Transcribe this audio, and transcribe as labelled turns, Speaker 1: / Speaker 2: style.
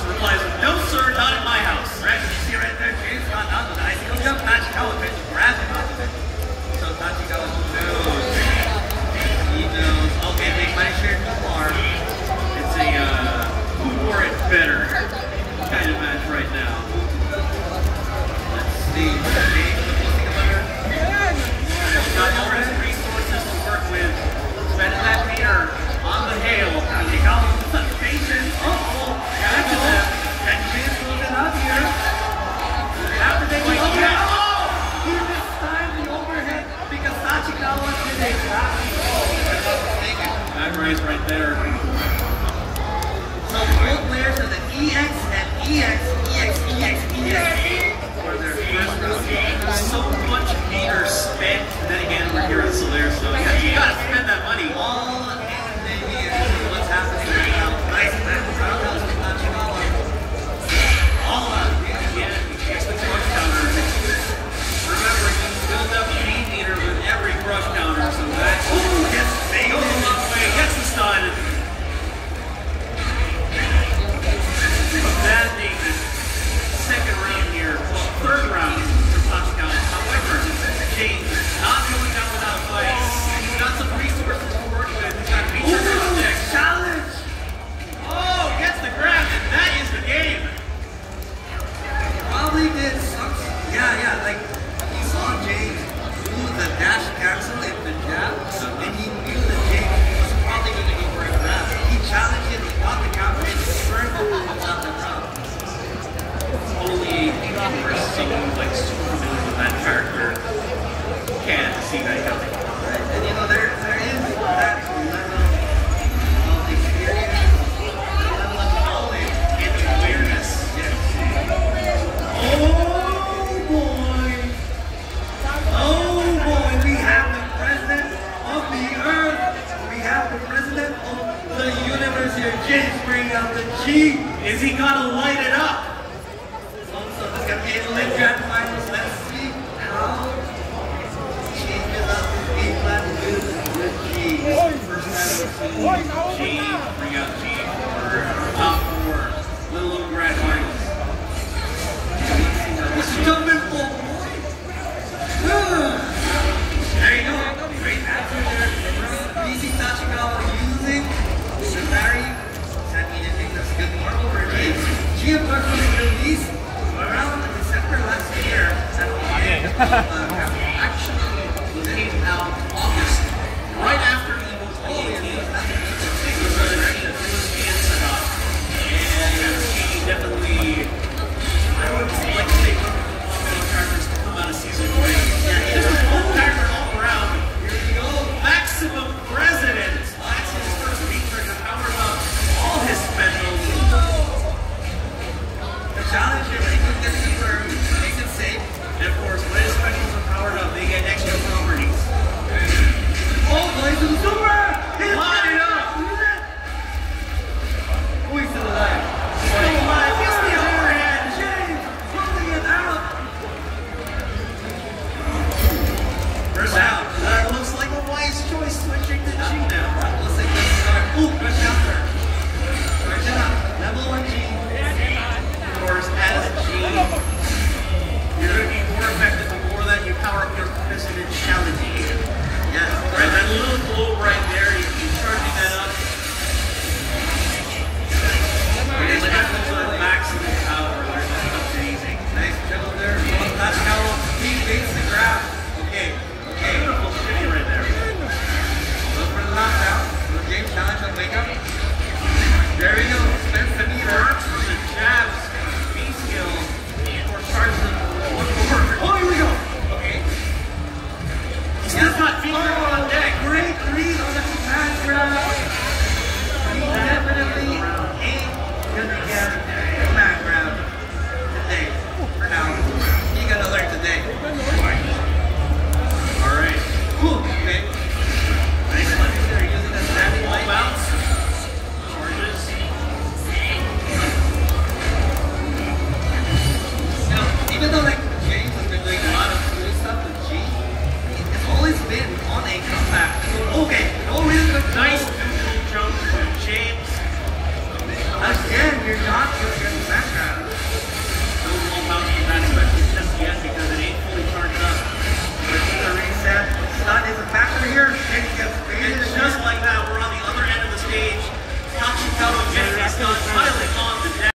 Speaker 1: replies with, "No, sir, not in my house."
Speaker 2: Right, you see right there, James got down to the ice. He'll jump Tachikawa, tries to grab him off of it. So Tachikawa knows. He knows. Okay, make my shirt too far.
Speaker 1: It's a who wore it better kind of match right now.
Speaker 2: Let's see. James, what's the color?
Speaker 1: He's got all his resources to work with. Spending that meter on the hail.
Speaker 2: Tachikawa with some patience.
Speaker 1: Catches him.
Speaker 2: And James goes it up here. After they go overhead. Oh! He mistimed the overhead because Tachikawa did a gravity roll.
Speaker 1: Back raise right there.
Speaker 2: So both players are the EX and EX, EX, EX, EX for their first round.
Speaker 1: So much meter spent. And then again, we're here at Solaire, so you gotta spend that money.
Speaker 2: All in, baby, and what's happening right now. Nice man, roundhouse with Tachikawa. All out.
Speaker 1: Yeah, gets the crush counter. Remember, you build up the meter with every crush counter, so that
Speaker 2: Gets big.
Speaker 1: goes a long way. Gets the stun. That being the second round here, well, third round for Tachikawa. However, James not going down without a fight. He's got some resources to work with. He's got features on the deck.
Speaker 2: Challenge!
Speaker 1: Oh, gets the grab, and that is the game.
Speaker 2: Probably did some. Yeah, like he saw James do the dash cancel in the jab, and he knew that James was probably going to go for a grab. He challenged it, he got the counter, and he turned the ball out the crowd.
Speaker 1: Only for someone like super familiar with that character can see that coming.
Speaker 2: Right? And you know, there is that level of experience, level of knowledge,
Speaker 1: And awareness.
Speaker 2: yes. Oh boy, we have the president of the earth. We have the president of the universe here. James bringing out the G.
Speaker 1: Is he gonna light it up?
Speaker 2: So this is gonna be a lit grand finals. Let's see how he changes up his game plan with the G. First time we've seen
Speaker 1: G, bring out G for top four. Little Oak Grand Finals.
Speaker 2: jumping full point. There you go. Great answer there. DC Tachikawa using the very centimeter thing that's good normal for G. G of course was released around December last year. Actually came out August,
Speaker 1: Right after Evo 2018, it was being set up. And he definitely, I would like to say, one of the characters to come out of season 3. Yeah, this is one character all around.
Speaker 2: Here we go.
Speaker 1: Maximum President. That's his first feature to power up all his specials.
Speaker 2: The challenge here, they can get super, makes it safe.
Speaker 1: And of course, when his specials are powered up, they get extra properties.
Speaker 2: Oh, boys, the super!
Speaker 1: Line it up!
Speaker 2: Oh, he's still alive.
Speaker 1: Still alive. He's the overhead.
Speaker 2: James, pulling it out.
Speaker 1: First out. That looks like a wise choice switching to G now.
Speaker 2: Looks like this is our, ooh, good counter. Charge it up. Level 1 G.
Speaker 1: Of course, as G, you're going to be more effective the more that you power up your president challenging.
Speaker 2: Yes.
Speaker 1: Right, that little glow right there, you keep charging that up. It is absolute maximum power. That's amazing.
Speaker 2: Nice dribble there. Tachikawa, he baits the grab. Okay.
Speaker 1: Beautiful shimmy right there.
Speaker 2: Look for the knockdown. Will James challenge on wake up? There we go. Spends the meter.
Speaker 1: Works from the jabs, B skill, or charges them one more.
Speaker 2: Oh, here we go. Okay.
Speaker 1: He's got feature on deck.
Speaker 2: Great read on the command grab. He definitely ain't gonna get command grab today. For now. He gonna learn today.
Speaker 1: Alright.
Speaker 2: Ooh, okay. Nice punch there using the standing
Speaker 1: Wall
Speaker 2: light.
Speaker 1: bounce. Charges.
Speaker 2: Now, even though like James has been doing a lot of cool stuff with G, it's always been on a comeback. So, okay, no reason to
Speaker 1: Nice neutral jump from James.
Speaker 2: Again, you're not